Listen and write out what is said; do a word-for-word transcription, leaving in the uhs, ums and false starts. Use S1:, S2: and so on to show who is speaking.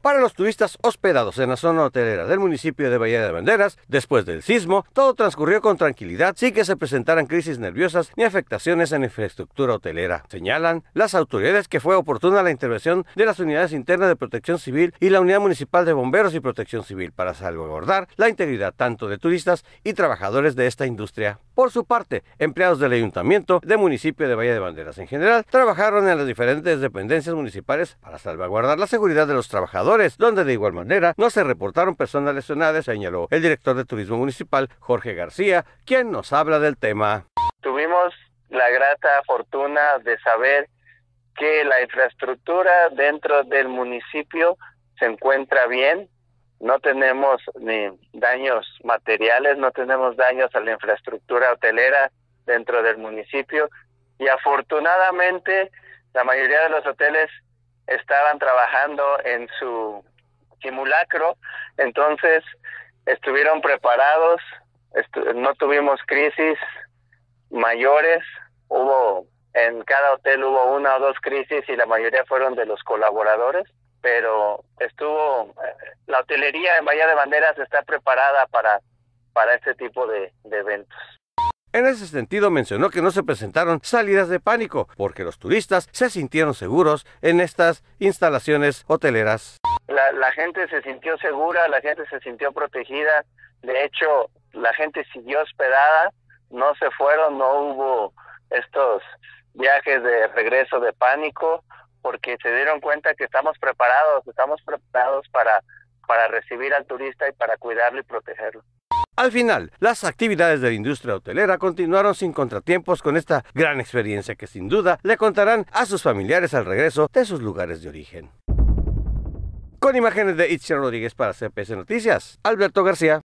S1: Para los turistas hospedados en la zona hotelera del municipio de Bahía de Banderas, después del sismo, todo transcurrió con tranquilidad sin que se presentaran crisis nerviosas ni afectaciones en la infraestructura hotelera. Señalan las autoridades que fue oportuna la intervención de las unidades internas de protección civil y la unidad municipal de bomberos y protección civil para salvaguardar la integridad tanto de turistas y trabajadores de esta industria. Por su parte, empleados del ayuntamiento del municipio de Bahía de Banderas en general trabajaron en las diferentes dependencias municipales para salvaguardar la seguridad de los trabajadores, donde de igual manera no se reportaron personas lesionadas, señaló el director de turismo municipal, Jorge García, quien nos habla del tema.
S2: Tuvimos la grata fortuna de saber que la infraestructura dentro del municipio se encuentra bien. No tenemos ni daños materiales, no tenemos daños a la infraestructura hotelera dentro del municipio y afortunadamente la mayoría de los hoteles estaban trabajando en su simulacro, entonces estuvieron preparados, estu- no tuvimos crisis mayores, hubo en cada hotel hubo una o dos crisis y la mayoría fueron de los colaboradores, pero estuvo, la hotelería en Bahía de Banderas está preparada para, para este tipo de, de eventos.
S1: En ese sentido mencionó que no se presentaron salidas de pánico, porque los turistas se sintieron seguros en estas instalaciones hoteleras.
S2: La, la gente se sintió segura, la gente se sintió protegida, de hecho la gente siguió hospedada, no se fueron, no hubo estos viajes de regreso de pánico, porque se dieron cuenta que estamos preparados, estamos preparados para, para recibir al turista y para cuidarlo y protegerlo.
S1: Al final, las actividades de la industria hotelera continuaron sin contratiempos con esta gran experiencia que sin duda le contarán a sus familiares al regreso de sus lugares de origen. Con imágenes de Itzia Rodríguez para C P S Noticias, Alberto García.